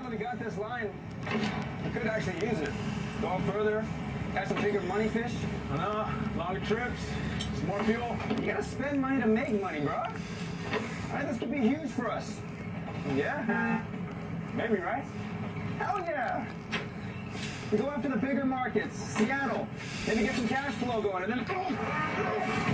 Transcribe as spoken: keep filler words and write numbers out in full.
that we got this line, we could actually use it. Go out further, catch some bigger money fish. I know, longer trips, some more fuel. You gotta spend money to make money, bro. All right, this could be huge for us. Yeah? Maybe, right? Hell yeah! We go after the bigger markets, Seattle. Maybe get some cash flow going, and then boom!